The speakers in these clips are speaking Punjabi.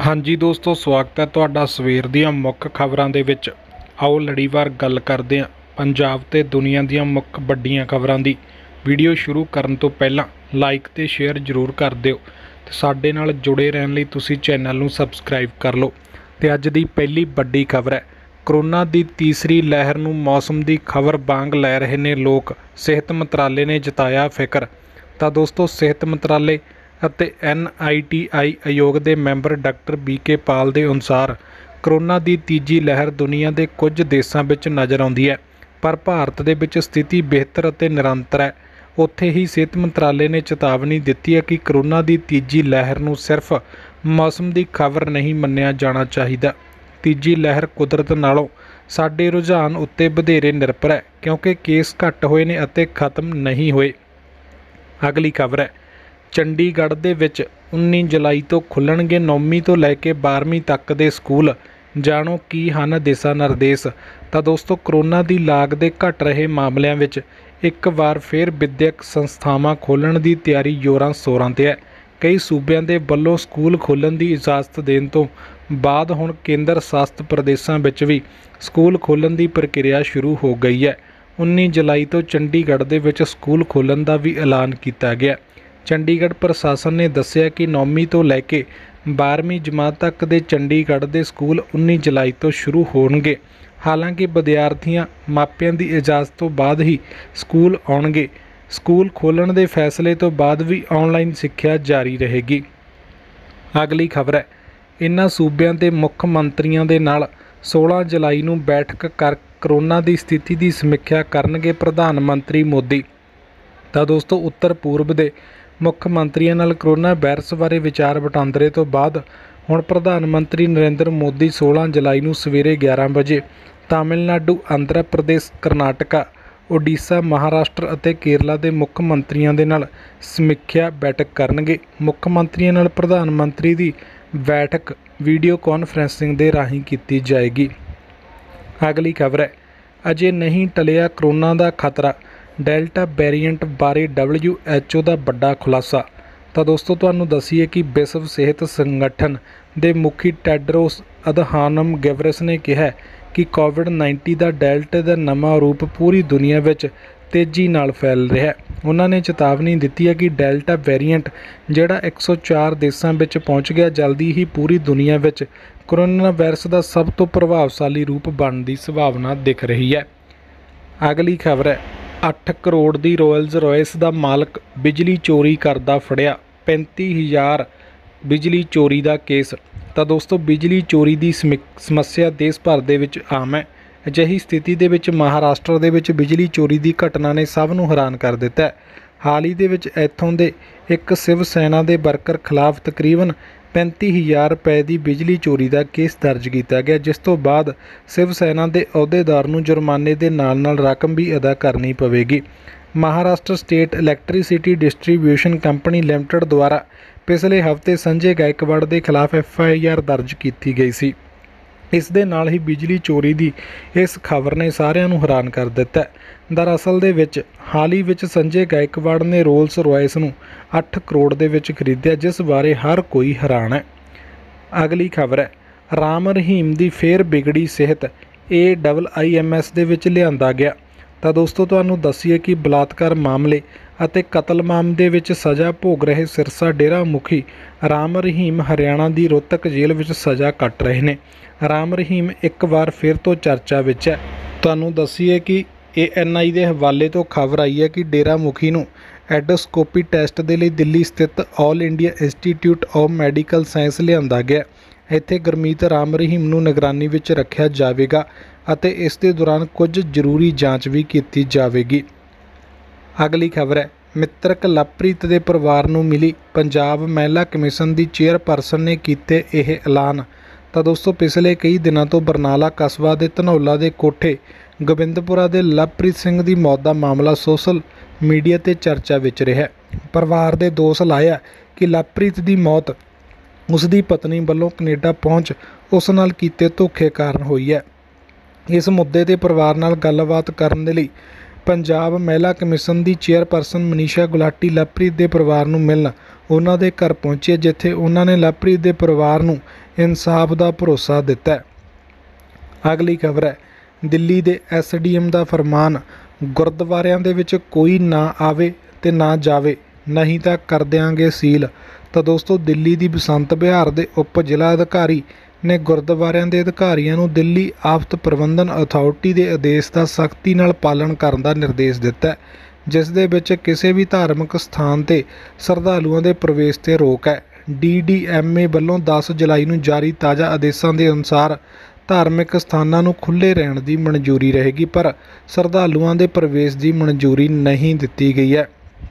ਹਾਂਜੀ ਦੋਸਤੋ, ਸਵਾਗਤ ਹੈ ਤੁਹਾਡਾ ਸਵੇਰ ਦੀਆਂ ਮੁੱਖ ਖਬਰਾਂ ਦੇ ਵਿੱਚ। ਆਓ ਲੜੀਵਾਰ ਗੱਲ ਕਰਦੇ ਹਾਂ ਪੰਜਾਬ ਤੇ ਦੁਨੀਆ ਦੀਆਂ ਮੁੱਖ ਵੱਡੀਆਂ ਖਬਰਾਂ ਦੀ। ਵੀਡੀਓ ਸ਼ੁਰੂ ਕਰਨ ਤੋਂ ਪਹਿਲਾਂ ਲਾਈਕ ਤੇ ਸ਼ੇਅਰ ਜ਼ਰੂਰ ਕਰ ਦਿਓ ਤੇ ਸਾਡੇ ਨਾਲ ਜੁੜੇ ਰਹਿਣ ਲਈ ਤੁਸੀਂ ਚੈਨਲ ਨੂੰ ਸਬਸਕ੍ਰਾਈਬ ਕਰ ਲਓ। ਤੇ ਅੱਜ ਦੀ ਪਹਿਲੀ ਵੱਡੀ ਖਬਰ ਹੈ, ਕਰੋਨਾ ਦੀ ਤੀਸਰੀ ਲਹਿਰ ਨੂੰ ਮੌਸਮ ਦੀ ਖਬਰ ਵਾਂਗ ਲੈ ਰਹੇ ਨੇ ਲੋਕ। ਸਿਹਤ ਮੰਤਰਾਲੇ ਨੇ ਜਤਾਇਆ ਫਿਕਰ। ਤਾਂ ਦੋਸਤੋ, ਸਿਹਤ ਮੰਤਰਾਲੇ ਅਤੇ NITI ਆਯੋਗ ਦੇ ਮੈਂਬਰ ਡਾਕਟਰ BK ਪਾਲ ਦੇ ਅਨੁਸਾਰ ਕਰੋਨਾ ਦੀ ਤੀਜੀ ਲਹਿਰ ਦੁਨੀਆ ਦੇ ਕੁਝ ਦੇਸ਼ਾਂ ਵਿੱਚ ਨਜ਼ਰ ਆਉਂਦੀ ਹੈ, ਪਰ ਭਾਰਤ ਦੇ ਵਿੱਚ ਸਥਿਤੀ ਬਿਹਤਰ ਅਤੇ ਨਿਰੰਤਰ ਹੈ। ਉੱਥੇ ਹੀ ਸਿਹਤ ਮੰਤਰਾਲੇ ਨੇ ਚੇਤਾਵਨੀ ਦਿੱਤੀ ਹੈ ਕਿ ਕਰੋਨਾ ਦੀ ਤੀਜੀ ਲਹਿਰ ਨੂੰ ਸਿਰਫ ਮੌਸਮ ਦੀ ਖਬਰ ਨਹੀਂ ਮੰਨਿਆ ਜਾਣਾ ਚਾਹੀਦਾ। ਤੀਜੀ ਲਹਿਰ ਕੁਦਰਤ ਨਾਲੋਂ ਸਾਡੇ ਰੁਝਾਨ ਉੱਤੇ ਵਧੇਰੇ ਨਿਰਭਰ ਹੈ, ਕਿਉਂਕਿ ਕੇਸ ਘੱਟ ਹੋਏ ਨੇ ਅਤੇ ਖਤਮ ਨਹੀਂ ਹੋਏ। ਅਗਲੀ ਖਬਰ ਹੈ, ਚੰਡੀਗੜ੍ਹ ਦੇ ਵਿੱਚ 19 ਜੁਲਾਈ ਤੋਂ ਖੁੱਲ੍ਹਣਗੇ 9ਵੀਂ ਤੋਂ ਲੈ ਕੇ 12ਵੀਂ ਤੱਕ ਦੇ ਸਕੂਲ। ਜਾਣੋ ਕੀ ਹਨ ਦਿਸ਼ਾ ਨਿਰਦੇਸ਼। ਤਾਂ ਦੋਸਤੋ, ਕਰੋਨਾ ਦੀ ਲਾਗ ਦੇ ਘਟ ਰਹੇ ਮਾਮਲਿਆਂ ਵਿੱਚ ਇੱਕ ਵਾਰ ਫਿਰ ਵਿੱਦਿਅਕ ਸੰਸਥਾਵਾਂ ਖੋਲ੍ਹਣ ਦੀ ਤਿਆਰੀ ਜ਼ੋਰਾਂ ਸ਼ੋਰਾਂ 'ਤੇ ਹੈ। ਕਈ ਸੂਬਿਆਂ ਦੇ ਵੱਲੋਂ ਸਕੂਲ ਖੋਲ੍ਹਣ ਦੀ ਇਜਾਜ਼ਤ ਦੇਣ ਤੋਂ ਬਾਅਦ ਹੁਣ ਕੇਂਦਰ ਸ਼ਾਸਤ ਪ੍ਰਦੇਸ਼ਾਂ ਵਿੱਚ ਵੀ ਸਕੂਲ ਖੋਲ੍ਹਣ ਦੀ ਪ੍ਰਕਿਰਿਆ ਸ਼ੁਰੂ ਹੋ ਗਈ ਹੈ। 19 ਜੁਲਾਈ ਤੋਂ ਚੰਡੀਗੜ੍ਹ ਦੇ ਵਿੱਚ ਸਕੂਲ ਖੋਲ੍ਹਣ ਦਾ ਵੀ ਐਲਾਨ ਕੀਤਾ ਗਿਆ। ਚੰਡੀਗੜ੍ਹ ਪ੍ਰਸ਼ਾਸਨ ਨੇ ਦੱਸਿਆ ਕਿ 9ਵੀਂ ਤੋਂ ਲੈ ਕੇ 12ਵੀਂ ਜਮਾਤ ਤੱਕ ਦੇ ਚੰਡੀਗੜ੍ਹ ਦੇ ਸਕੂਲ 19 ਜੁਲਾਈ ਤੋਂ ਸ਼ੁਰੂ ਹੋਣਗੇ। ਹਾਲਾਂਕਿ ਵਿਦਿਆਰਥੀਆਂ ਮਾਪਿਆਂ ਦੀ ਇਜਾਜ਼ਤ ਤੋਂ ਬਾਅਦ ਹੀ ਸਕੂਲ ਆਉਣਗੇ। ਸਕੂਲ ਖੋਲ੍ਹਣ ਦੇ ਫੈਸਲੇ ਤੋਂ ਬਾਅਦ ਵੀ ਆਨਲਾਈਨ ਸਿੱਖਿਆ ਜਾਰੀ ਰਹੇਗੀ। ਅਗਲੀ ਖਬਰ ਹੈ, ਇਨ੍ਹਾਂ ਸੂਬਿਆਂ ਦੇ ਮੁੱਖ ਮੰਤਰੀਆਂ ਦੇ ਨਾਲ 16 ਜੁਲਾਈ ਨੂੰ ਬੈਠਕ ਕਰ ਕਰੋਨਾ ਦੀ ਸਥਿਤੀ ਦੀ ਸਮੀਖਿਆ ਕਰਨਗੇ ਪ੍ਰਧਾਨ ਮੰਤਰੀ ਮੋਦੀ। ਤਾਂ ਦੋਸਤੋ, ਉੱਤਰ ਪੂਰਬ ਦੇ ਮੁੱਖ ਮੰਤਰੀਆਂ ਨਾਲ ਕਰੋਨਾ ਵਾਇਰਸ ਬਾਰੇ ਵਿਚਾਰ ਵਟਾਂਦਰੇ ਤੋਂ ਬਾਅਦ ਹੁਣ ਪ੍ਰਧਾਨ ਮੰਤਰੀ ਨਰਿੰਦਰ ਮੋਦੀ 16 ਜੁਲਾਈ ਨੂੰ ਸਵੇਰੇ 11 ਵਜੇ ਤਾਮਿਲਨਾਡੂ, ਆਂਧਰਾ ਪ੍ਰਦੇਸ਼, ਕਰਨਾਟਕਾ, ਓਡੀਸ਼ਾ, ਮਹਾਰਾਸ਼ਟਰ ਅਤੇ ਕੇਰਲਾ ਦੇ ਮੁੱਖ ਮੰਤਰੀਆਂ ਦੇ ਨਾਲ ਸਮੀਖਿਆ ਬੈਠਕ ਕਰਨਗੇ। ਮੁੱਖ ਮੰਤਰੀਆਂ ਨਾਲ ਪ੍ਰਧਾਨ ਮੰਤਰੀ ਦੀ ਬੈਠਕ ਵੀਡੀਓ ਕਾਨਫਰੰਸਿੰਗ ਦੇ ਰਾਹੀਂ ਕੀਤੀ ਜਾਏਗੀ। ਅਗਲੀ ਖਬਰ ਹੈ, ਅਜੇ ਨਹੀਂ ਟਲਿਆ ਕਰੋਨਾ ਦਾ ਖਤਰਾ, ਡੈਲਟਾ ਵੇਰੀਐਂਟ ਬਾਰੇ WHO ਦਾ ਵੱਡਾ ਖੁਲਾਸਾ। ਤਾਂ ਦੋਸਤੋ, ਤੁਹਾਨੂੰ ਦੱਸੀਏ ਕਿ ਵਿਸ਼ਵ ਸਿਹਤ ਸੰਗਠਨ ਦੇ ਮੁਖੀ ਟੈਡਰੋਸ ਅਧਹਾਨਮ ਗੈਬਰੇਸਸ ਨੇ ਕਿਹਾ ਕਿ COVID-19 ਦਾ ਡੈਲਟਾ ਦਾ ਨਵਾਂ ਰੂਪ ਪੂਰੀ ਦੁਨੀਆ ਵਿੱਚ ਤੇਜ਼ੀ ਨਾਲ ਫੈਲ ਰਿਹਾ ਹੈ। ਉਹਨਾਂ ਨੇ ਚੇਤਾਵਨੀ ਦਿੱਤੀ ਹੈ ਕਿ ਡੈਲਟਾ ਵੇਰੀਐਂਟ, ਜਿਹੜਾ 104 ਦੇਸ਼ਾਂ ਵਿੱਚ ਪਹੁੰਚ ਗਿਆ, ਜਲਦੀ ਹੀ ਪੂਰੀ ਦੁਨੀਆ ਵਿੱਚ ਕਰੋਨਾ ਵਾਇਰਸ ਦਾ ਸਭ ਤੋਂ ਪ੍ਰਭਾਵਸ਼ਾਲੀ ਰੂਪ ਬਣਨ ਦੀ ਸੰਭਾਵਨਾ ਦਿਖ ਰਹੀ ਹੈ। ਅਗਲੀ ਖਬਰ ਹੈ, 8 ਕਰੋੜ ਦੀ ਰੋਲਜ਼ ਰੌਇਸ ਦਾ ਮਾਲਕ ਬਿਜਲੀ ਚੋਰੀ ਕਰਦਾ ਫੜਿਆ, 35,000 ਬਿਜਲੀ ਚੋਰੀ ਦਾ ਕੇਸ। ਤਾਂ ਦੋਸਤੋ, ਬਿਜਲੀ ਚੋਰੀ ਦੀ ਸਮੱਸਿਆ ਦੇਸ਼ ਭਰ ਦੇ ਵਿੱਚ ਆਮ ਹੈ। ਅਜਿਹੀ ਸਥਿਤੀ ਦੇ ਵਿੱਚ ਮਹਾਰਾਸ਼ਟਰ ਦੇ ਵਿੱਚ ਬਿਜਲੀ ਚੋਰੀ ਦੀ ਘਟਨਾ ਨੇ ਸਭ ਨੂੰ ਹੈਰਾਨ ਕਰ ਦਿੱਤਾ ਹੈ। ਹਾਲ ਹੀ ਦੇ ਵਿੱਚ ਇੱਥੋਂ ਦੇ ਇੱਕ ਸ਼ਿਵ ਸੈਨਾ ਦੇ ਵਰਕਰ ਖਿਲਾਫ ਤਕਰੀਬਨ 35,000 ਰੁਪਏ ਦੀ ਬਿਜਲੀ ਚੋਰੀ ਦਾ ਕੇਸ ਦਰਜ ਕੀਤਾ ਗਿਆ, ਜਿਸ ਤੋਂ ਬਾਅਦ ਸ਼ਿਵ ਸੈਨਾ ਦੇ ਅਹੁਦੇਦਾਰ ਨੂੰ ਜੁਰਮਾਨੇ ਦੇ ਨਾਲ ਰਕਮ ਵੀ ਅਦਾ ਕਰਨੀ ਪਵੇਗੀ। Maharashtra state electricity distribution company limited ਦੁਆਰਾ ਪਿਛਲੇ ਹਫ਼ਤੇ ਸੰਜੇ ਗਾਇਕਵਾੜ ਦੇ ਖਿਲਾਫ FIR ਦਰਜ ਕੀਤੀ ਗਈ ਸੀ। ਇਸ ਦੇ ਨਾਲ ਹੀ ਬਿਜਲੀ ਚੋਰੀ ਦੀ ਇਸ ਖਬਰ ਨੇ ਸਾਰਿਆਂ ਨੂੰ ਹੈਰਾਨ ਕਰ ਦਿੱਤਾ। ਦਰਅਸਲ ਦੇ ਵਿੱਚ ਹਾਲ ਹੀ ਵਿੱਚ ਸੰਜੇ ਗਾਇਕਵਾੜ ਨੇ ਰੋਲਸ ਰੌਇਸ ਨੂੰ 8 ਕਰੋੜ ਦੇ ਵਿੱਚ ਖਰੀਦਿਆ, ਜਿਸ ਬਾਰੇ ਹਰ ਕੋਈ ਹੈਰਾਨ ਹੈ। ਅਗਲੀ ਖਬਰ ਹੈ, ਰਾਮ ਰਹੀਮ ਦੀ ਫੇਰ ਵਿਗੜੀ ਸਿਹਤ, AIIMS ਦੇ ਵਿੱਚ ਲਿਆਂਦਾ ਗਿਆ। ਤਾਂ ਦੋਸਤੋ, ਤੁਹਾਨੂੰ ਦੱਸੀਏ ਕਿ ਬਲਾਤਕਾਰ ਮਾਮਲੇ ਅਤੇ ਕਤਲ ਮਾਮਲੇ ਵਿੱਚ ਸਜ਼ਾ ਭੋਗ ਰਹੇ ਸਿਰਸਾ ਡੇਰਾ ਮੁਖੀ ਰਾਮ ਰਹੀਮ ਹਰਿਆਣਾ ਦੀ ਰੋਹਤਕ ਜੇਲ੍ਹ ਵਿੱਚ ਸਜ਼ਾ ਕੱਟ ਰਹੇ ਨੇ। ਰਾਮ ਰਹੀਮ ਇੱਕ ਵਾਰ ਫਿਰ ਤੋਂ ਚਰਚਾ ਵਿੱਚ ਹੈ। ਤੁਹਾਨੂੰ ਦੱਸੀਏ ਕਿ ANI ਦੇ ਹਵਾਲੇ ਤੋਂ ਖਬਰ ਆਈ ਹੈ ਕਿ ਡੇਰਾ ਮੁਖੀ ਨੂੰ ਐਂਡੋਸਕੋਪੀ ਟੈਸਟ ਦੇ ਲਈ ਦਿੱਲੀ ਸਥਿਤ all India institute of medical science ਲਿਆਂਦਾ ਗਿਆ। ਇੱਥੇ ਗੁਰਮੀਤ ਰਾਮ ਰਹੀਮ ਨੂੰ ਨਿਗਰਾਨੀ ਵਿੱਚ ਰੱਖਿਆ ਜਾਵੇਗਾ ਅਤੇ ਇਸ ਦੇ ਦੌਰਾਨ ਕੁਝ ਜ਼ਰੂਰੀ ਜਾਂਚ ਵੀ ਕੀਤੀ ਜਾਵੇਗੀ। ਅਗਲੀ ਖਬਰ ਹੈ, ਮ੍ਰਿਤਕ ਲਵਪ੍ਰੀਤ ਦੇ ਪਰਿਵਾਰ ਨੂੰ ਮਿਲੀ ਪੰਜਾਬ ਮਹਿਲਾ ਕਮਿਸ਼ਨ ਦੀ ਚੇਅਰਪਰਸਨ ਨੇ ਕੀਤੇ ਇਹ ਐਲਾਨ। ਤਾਂ ਦੋਸਤੋ, ਪਿਛਲੇ ਕਈ ਦਿਨਾਂ ਤੋਂ ਬਰਨਾਲਾ ਕਸਬਾ ਦੇ ਧਨੌਲਾ ਦੇ ਕੋਠੇ ਗੋਬਿੰਦਪੁਰਾ ਦੇ ਲਵਪ੍ਰੀਤ ਸਿੰਘ ਦੀ ਮੌਤ ਦਾ ਮਾਮਲਾ ਸੋਸ਼ਲ ਮੀਡੀਆ 'ਤੇ ਚਰਚਾ ਵਿੱਚ ਰਿਹਾ। ਪਰਿਵਾਰ ਦੇ ਦੋਸ਼ ਲਾਇਆ ਕਿ ਲਵਪ੍ਰੀਤ ਦੀ ਮੌਤ ਉਸ ਦੀ ਪਤਨੀ ਵੱਲੋਂ ਕੈਨੇਡਾ ਪਹੁੰਚ ਉਸ ਨਾਲ ਕੀਤੇ ਧੋਖੇ ਕਾਰਨ ਹੋਈ ਹੈ। ਇਸ ਮੁੱਦੇ 'ਤੇ ਪਰਿਵਾਰ ਨਾਲ ਗੱਲਬਾਤ ਕਰਨ ਦੇ ਲਈ ਪੰਜਾਬ ਮਹਿਲਾ ਕਮਿਸ਼ਨ ਦੀ ਚੇਅਰਪਰਸਨ ਮਨੀਸ਼ਾ ਗੁਲਾਟੀ ਲਵਪ੍ਰੀਤ ਦੇ ਪਰਿਵਾਰ ਨੂੰ ਮਿਲਣ ਉਹਨਾਂ ਦੇ ਘਰ ਪਹੁੰਚੇ, ਜਿੱਥੇ ਉਹਨਾਂ ਨੇ ਲਵਪ੍ਰੀਤ ਦੇ ਪਰਿਵਾਰ ਨੂੰ इंसाफ का भरोसा दिता है। अगली खबर है, दिल्ली के SDM का फरमान, गुरुद्वारिਆਂ ਦੇ ਵਿੱਚ कोई ना आवे ते ना जावे, नहीं तो कर देंगे सील। तो दोस्तों दिल्ली की बसंत विहार के उप जिला अधिकारी ने गुरुद्वारिਆਂ के अधिकारियों को दिल्ली आफत प्रबंधन अथॉरिटी के आदेश का सख्ती नाल पालन करने का निर्देश दिता है, जिस दे विच किसी भी धार्मिक स्थान ते श्रद्धालुओं के प्रवेश ते रोक है। DDMA ਵੱਲੋਂ 10 जुलाई ਨੂੰ जारी ताज़ा आदेशों के अनुसार धार्मिक स्थानों ਨੂੰ खुले रहने की मंजूरी रहेगी, पर श्रद्धालुओं के प्रवेश की मंजूरी नहीं दी गई है।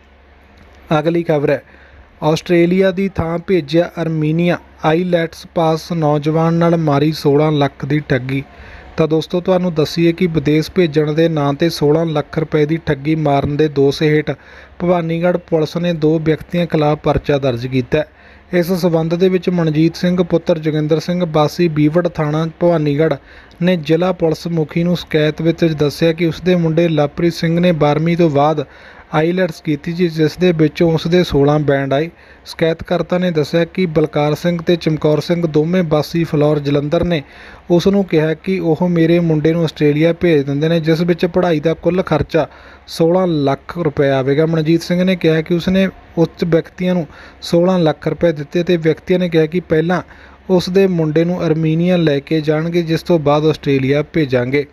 अगली खबर है, ਆਸਟ੍ਰੇਲੀਆ की थां भेजिया आर्मीनिया, आईलैट्स पास नौजवान नाल मारी 16 ਲੱਖ की ठगी। तो दोस्तों तुहानूं दसीए कि विदेश भेजण के नां ते 16 ਲੱਖ रुपए की ठगी मारन के दोष हेठ भवानीगढ़ पुलिस ने 2 व्यक्तियों खिलाफ परचा दर्ज किया है। इस संबंध दे विच मनजीत सिंह पुत्र जोगिंदर सिंह वासी बीवड़ थाणा भवानीगढ़ ने जिला पुलिस मुखी नूं शिकायत विच दस्सिया कि उसके मुंडे लवप्रीत सिंह ने 12वीं तो बाद आईलैट्स की, जिस दे विचों उसके 16 बैंड आए। शिकायतकर्ता ने दस्सिया कि बलकार सिंह ते चमकौर सिंह दोवें वासी फ्लोर जलंधर ने उसनूं कहा कि वह मेरे मुंडे नूं आस्ट्रेलिया भेज दिंदे ने, जिस विच पढ़ाई का कुल खर्चा 16 ਲੱਖ रुपए आवेगा। मनजीत सिंह ने कहा कि उसने उस व्यक्तियों नूं 16 ਲੱਖ रुपए दिते ते व्यक्तियों ने कहा कि पहलां उसके मुंडे नूं आर्मीनिया लैके जाणगे, जिस तो बाद आस्ट्रेलिया भेजांगे।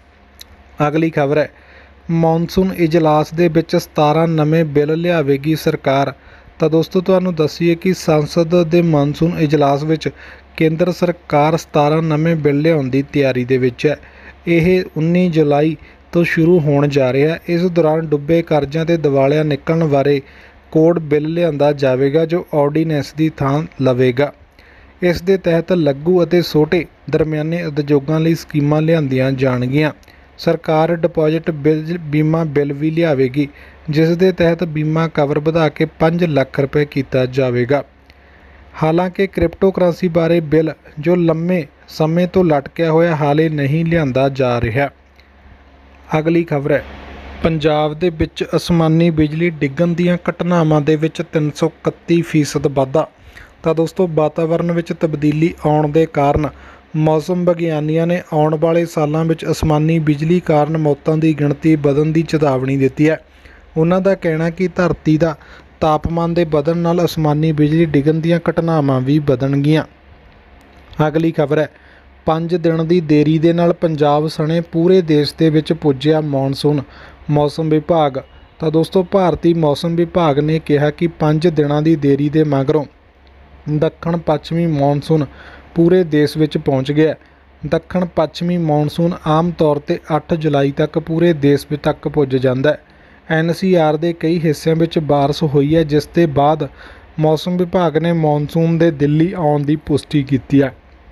अगली खबर है, मॉनसून इजलास दे विच 17 नਵੇਂ बिल लियावेगी सरकार। तो दोस्तों तुहानूं दसीए कि संसद के मॉनसून इजलास विच केंद्र सरकार 17 नਵੇਂ बिल लियाउण दी तैयारी दे विच है। यह 19 जुलाई तो शुरू होण जा रहा है। इस दौरान डुੱਬੇ कर्ज़िਆਂ ते दिवालिया निकलण बारे कोड बिल लिआंदा जावेगा, जो ऑर्डीनेंस की थां लवेगा। इस दे तहत लघु ਅਤੇ ਛੋਟੇ दरमियाने उद्योगों ਲਈ स्कीमां लिआंदियां जाणगीਆਂ। सरकार डिपॉजिट बीमा बिल भी लियावेगी, जिस दे तहत बीमा कवर बढ़ा के 5 ਲੱਖ रुपए किया जाएगा। हालांकि क्रिप्टो करंसी बारे बिल जो लंबे समय तो लटकिया होया हाले नहीं लिआंदा जा रहा। अगली खबर है, पंजाब दे विच आसमानी बिजली डिगण दीआं घटनावां दे विच 331% वाधा। तो दोस्तों वातावरण विच तब्दीली आउण दे कारण मौसम विग्यानियों ने आने वाले सालों में आसमानी बिजली कारण मौतों की गिणती बढ़न की चेतावनी दी है। उन्हों का कहना कि धरती का तापमान के बढ़न नाल आसमानी बिजली डिगण दीआं घटनावां भी बढ़नगियां। अगली खबर है, 5 दिन की देरी दे नाल पंजाब सने पूरे देश के विच पुज्जिया मॉनसून, मौसम विभाग। तो दोस्तों भारतीय मौसम विभाग ने कहा कि 5 दिनों की देरी के मगरों दक्षिण पश्चिमी मॉनसून पूरे देश में पहुँच गया। दक्षिण पश्चिमी मॉनसून आम तौर पर 8 जुलाई तक पूरे देश तक पुज जाता है। NCR के कई हिस्सों में बारिश हुई है, जिसके बाद मौसम विभाग ने मॉनसून के दिल्ली आने की पुष्टि की है।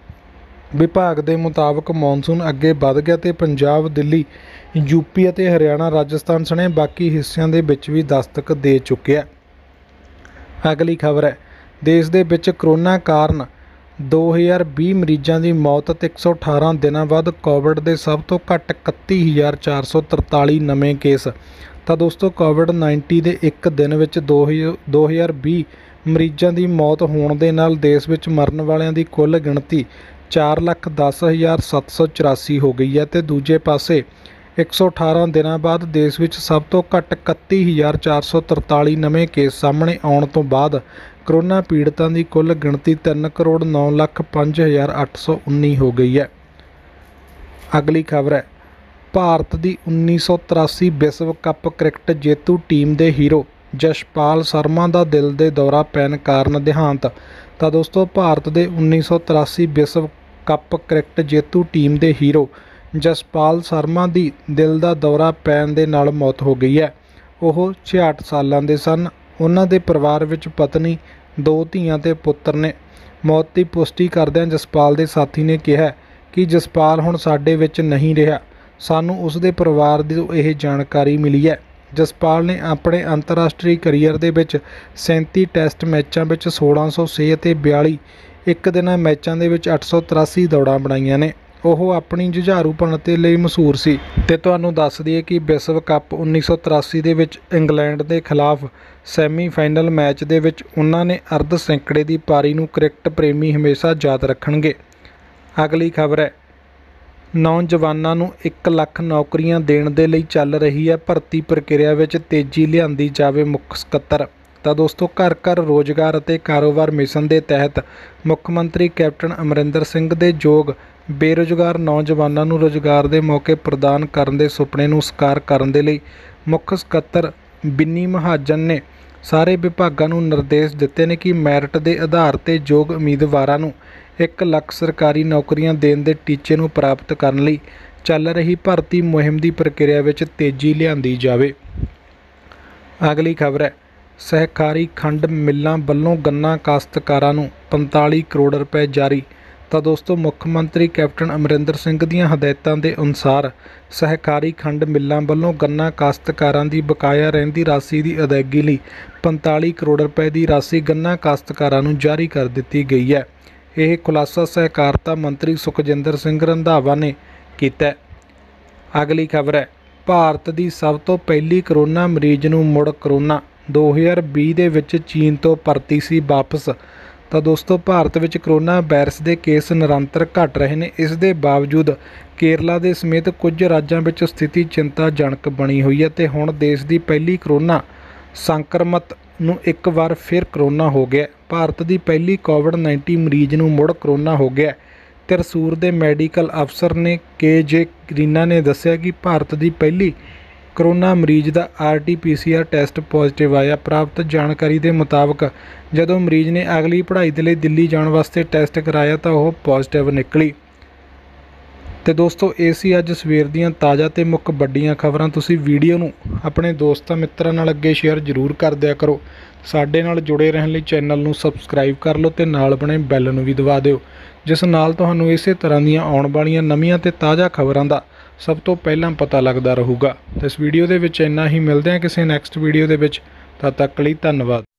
विभाग के मुताबिक मॉनसून अगे बढ़ गया तो पंजाब, दिल्ली, यूपी और हरियाणा, राजस्थान सने बाकी हिस्सों के विच भी दस्तक दे चुके। अगली खबर है, देश के विच करोना कारण 2020 मरीजों की मौत ते 118 दिनों बाद कोविड के सब तो घट 31,443 नवे केस। तो दोस्तों कोविड-19 के एक दिन में 2020 मरीजों की मौत होने के नाल देश में मरण वालों की कुल गिणती 4,10,784 हो गई है। तो दूजे पासे 118 दिनों बाद देश में सब तो घट 31,443 नवे केस सामने आने तो बाद कोरोना पीड़ितों की कुल गिणती 3,09,05,819 हो गई है। अगली खबर है, भारत की 1983 विश्व कप क्रिकेट जेतू टीम के हीरो जसपाल शर्मा का दिल के दौरा पैन कारण देहांत। तो दोस्तों भारत के 1983 विश्व कप क्रिकेट जेतू टीम के हीरो जसपाल शर्मा की दिल का दौरा पैन के नाल मौत हो गई है। वो 66 सालों के सन। उन्हां दे परिवार विच पत्नी, 2 धीआं ते पुत्र ने। मौत की पुष्टि करदिआं जसपाल के साथी ने कहा कि जसपाल हुण साडे विच नहीं रहा, सानूं उसके परिवार की यह जानकारी मिली है। जसपाल ने अपने अंतरराष्ट्रीय करियर दे विच 37 टैसट मैचों में 1606 ते 42 एक दिना मैचों के 883 दौड़ां बनाईआं ने। ਉਹ ਆਪਣੀ ਜੁਝਾਰੂਪਣਤੇ ਲਈ ਮਸ਼ਹੂਰ ਸੀ। ਤੇ ਤੁਹਾਨੂੰ ਦੱਸ ਦਈਏ ਕਿ ਵਿਸ਼ਵ ਕੱਪ 1983 ਦੇ ਵਿੱਚ ਇੰਗਲੈਂਡ ਦੇ ਖਿਲਾਫ ਸੈਮੀਫਾਈਨਲ ਮੈਚ ਦੇ ਵਿੱਚ ਉਹਨਾਂ ਨੇ ਅਰਧ ਸੈਂਕੜੇ ਦੀ ਪਾਰੀ ਨੂੰ ਕ੍ਰਿਕਟ ਪ੍ਰੇਮੀ ਹਮੇਸ਼ਾ ਯਾਦ ਰੱਖਣਗੇ। ਅਗਲੀ ਖਬਰ ਹੈ, ਨੌਜਵਾਨਾਂ ਨੂੰ 1 ਲੱਖ ਨੌਕਰੀਆਂ ਦੇਣ ਦੇ ਲਈ ਚੱਲ ਰਹੀ ਹੈ ਭਰਤੀ ਪ੍ਰਕਿਰਿਆ ਵਿੱਚ ਤੇਜ਼ੀ ਲਿਆਂਦੀ ਜਾਵੇ। ਮੁੱਖ ਸਕੱਤਰ ਤਾਂ ਦੋਸਤੋ ਘਰ ਘਰ ਰੋਜ਼ਗਾਰ ਅਤੇ ਕਾਰੋਬਾਰ ਮਿਸ਼ਨ ਦੇ ਤਹਿਤ ਮੁੱਖ ਮੰਤਰੀ ਕੈਪਟਨ ਅਮਰਿੰਦਰ ਸਿੰਘ ਦੇ ਯੋਗ ਬੇਰੁਜ਼ਗਾਰ ਨੌਜਵਾਨਾਂ ਨੂੰ ਰੁਜ਼ਗਾਰ ਦੇ ਮੌਕੇ ਪ੍ਰਦਾਨ ਕਰਨ ਦੇ ਸੁਪਨੇ ਨੂੰ ਸਾਕਾਰ ਕਰਨ ਦੇ ਲਈ ਮੁੱਖ ਸਕੱਤਰ ਬਿੰਨੀ ਮਹਾਜਨ ਨੇ ਸਾਰੇ ਵਿਭਾਗਾਂ ਨੂੰ ਨਿਰਦੇਸ਼ ਦਿੱਤੇ ਨੇ ਕਿ ਮੈਰਿਟ ਦੇ ਆਧਾਰ ਤੇ ਯੋਗ ਉਮੀਦਵਾਰਾਂ ਨੂੰ 1 ਲੱਖ ਸਰਕਾਰੀ ਨੌਕਰੀਆਂ ਦੇਣ ਦੇ ਟੀਚੇ ਨੂੰ ਪ੍ਰਾਪਤ ਕਰਨ ਲਈ ਚੱਲ ਰਹੀ ਭਰਤੀ ਮੁਹਿੰਮ ਦੀ ਪ੍ਰਕਿਰਿਆ ਵਿੱਚ ਤੇਜ਼ੀ ਲਿਆਂਦੀ ਜਾਵੇ। ਅਗਲੀ ਖਬਰ ਹੈ, ਸਹਿਕਾਰੀ ਖੰਡ ਮਿੱਲਾਂ ਵੱਲੋਂ ਗੰਨਾ ਕਾਸ਼ਤਕਾਰਾਂ ਨੂੰ 45 ਕਰੋੜ ਰੁਪਏ ਜਾਰੀ। ਤਾਂ ਦੋਸਤੋ ਮੁੱਖ ਮੰਤਰੀ ਕੈਪਟਨ ਅਮਰਿੰਦਰ ਸਿੰਘ ਦੀਆਂ ਹਦਾਇਤਾਂ ਦੇ ਅਨੁਸਾਰ ਸਹਿਕਾਰੀ ਖੰਡ ਮਿੱਲਾਂ ਵੱਲੋਂ ਗੰਨਾ ਕਾਸ਼ਤਕਾਰਾਂ ਦੀ ਬਕਾਇਆ ਰਹਿੰਦੀ ਰਾਸ਼ੀ ਦੀ ਅਦਾਇਗੀ ਲਈ 45 ਕਰੋੜ ਰੁਪਏ ਦੀ ਰਾਸ਼ੀ ਗੰਨਾ ਕਾਸ਼ਤਕਾਰਾਂ ਨੂੰ ਜਾਰੀ ਕਰ ਦਿੱਤੀ ਗਈ ਹੈ। ਇਹ ਖੁਲਾਸਾ ਸਹਿਕਾਰਤਾ ਮੰਤਰੀ ਸੁਖਜਿੰਦਰ ਸਿੰਘ ਰੰਧਾਵਾ ਨੇ ਕੀਤਾ। ਅਗਲੀ ਖਬਰ ਹੈ, ਭਾਰਤ ਦੀ ਸਭ ਤੋਂ ਪਹਿਲੀ ਕਰੋਨਾ ਮਰੀਜ਼ ਨੂੰ ਮੁੜ ਕਰੋਨਾ 2020 ਦੇ ਵਿੱਚ ਚੀਨ ਤੋਂ ਪਰਤੀ ਸੀ ਵਾਪਸ। ਤਾਂ ਦੋਸਤੋ ਭਾਰਤ ਵਿੱਚ ਕਰੋਨਾ ਵਾਇਰਸ ਦੇ ਕੇਸ ਨਿਰੰਤਰ ਘਟ ਰਹੇ ਨੇ। ਇਸ ਦੇ ਬਾਵਜੂਦ ਕੇਰਲਾ ਦੇ ਸਮੇਤ ਕੁਝ ਰਾਜਾਂ ਵਿੱਚ ਸਥਿਤੀ ਚਿੰਤਾਜਨਕ ਬਣੀ ਹੋਈ ਹੈ ਤੇ ਹੁਣ ਦੇਸ਼ ਦੀ ਪਹਿਲੀ ਕਰੋਨਾ ਸੰਕਰਮਤ ਨੂੰ ਇੱਕ ਵਾਰ ਫਿਰ ਕਰੋਨਾ ਹੋ ਗਿਆ। ਭਾਰਤ ਦੀ ਪਹਿਲੀ ਕੋਵਿਡ-19 ਮਰੀਜ਼ ਨੂੰ ਮੁੜ ਕਰੋਨਾ ਹੋ ਗਿਆ। ਤ੍ਰਿਸੂਰ ਦੇ ਮੈਡੀਕਲ ਅਫਸਰ ਨੇ KJ ਰੀਨਾ ਨੇ ਦੱਸਿਆ ਕਿ ਭਾਰਤ ਦੀ ਪਹਿਲੀ ਕਰੋਨਾ ਮਰੀਜ਼ ਦਾ RT-PCR ਟੈਸਟ ਪੋਜ਼ਿਟਿਵ ਆਇਆ। ਪ੍ਰਾਪਤ ਜਾਣਕਾਰੀ ਦੇ ਮੁਤਾਬਕ ਜਦੋਂ ਮਰੀਜ਼ ਨੇ ਅਗਲੀ ਪੜ੍ਹਾਈ ਦੇ ਲਈ ਦਿੱਲੀ ਜਾਣ ਵਾਸਤੇ ਟੈਸਟ ਕਰਾਇਆ ਤਾਂ ਉਹ ਪੋਜ਼ਿਟਿਵ ਨਿਕਲੀ। ਤੇ ਦੋਸਤੋ ਇਹ ਸੀ ਅੱਜ ਸਵੇਰ ਦੀਆਂ ਤਾਜ਼ਾ ਤੇ ਮੁੱਖ ਵੱਡੀਆਂ ਖਬਰਾਂ। ਤੁਸੀਂ ਵੀਡੀਓ ਨੂੰ ਆਪਣੇ ਦੋਸਤਾਂ ਮਿੱਤਰਾਂ ਨਾਲ ਅੱਗੇ ਸ਼ੇਅਰ ਜ਼ਰੂਰ ਕਰ ਦਿਆ ਕਰੋ। ਸਾਡੇ ਨਾਲ ਜੁੜੇ ਰਹਿਣ ਲਈ ਚੈਨਲ ਨੂੰ ਸਬਸਕ੍ਰਾਈਬ ਕਰ ਲਓ ਤੇ ਨਾਲ ਬਣੇ ਬੈਲ ਨੂੰ ਵੀ ਦਬਾ ਦਿਓ, ਜਿਸ ਨਾਲ ਤੁਹਾਨੂੰ ਇਸੇ ਤਰ੍ਹਾਂ ਦੀਆਂ ਆਉਣ ਵਾਲੀਆਂ ਨਵੀਆਂ ਤੇ ਤਾਜ਼ਾ ਖਬਰਾਂ ਦਾ ਸਭ ਤੋਂ ਪਹਿਲਾਂ ਪਤਾ ਲੱਗਦਾ ਰਹੂਗਾ। ਤੇ ਇਸ ਵੀਡੀਓ ਦੇ ਵਿੱਚ ਇੰਨਾ ਹੀ, ਮਿਲਦੇ ਹਾਂ ਕਿਸੇ ਨੈਕਸਟ ਵੀਡੀਓ ਦੇ ਵਿੱਚ। ਤਦ ਤੱਕ ਲਈ ਧੰਨਵਾਦ।